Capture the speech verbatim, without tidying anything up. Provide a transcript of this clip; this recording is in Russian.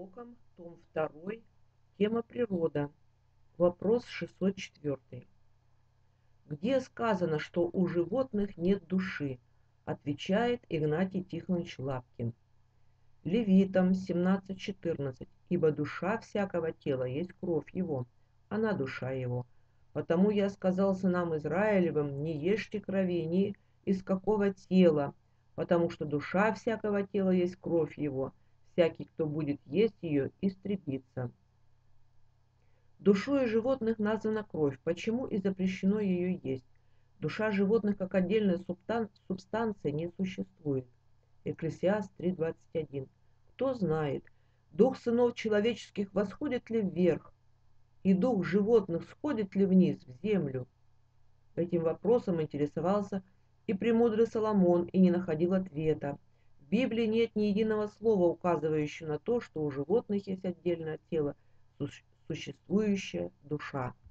пророкам, том второй, тема природа. Вопрос шестьсот четыре. Где сказано, что у животных нет души? Отвечает Игнатий Тихонович Лапкин. Левитам семнадцать четырнадцать. Ибо душа всякого тела есть кровь его, она душа его. Потому я сказал сынам Израилевым, не ешьте крови ни из какого тела, потому что душа всякого тела есть кровь его. Всякий, кто будет есть ее, истребится. Душою животных названа кровь. Почему и запрещено ее есть? Душа животных как отдельная субстанция не существует. Экклесиаст три двадцать один. Кто знает, дух сынов человеческих восходит ли вверх, и дух животных сходит ли вниз, в землю? Этим вопросом интересовался и премудрый Соломон, и не находил ответа. В Библии нет ни единого слова, указывающего на то, что у животных есть отдельное тело, существующая душа.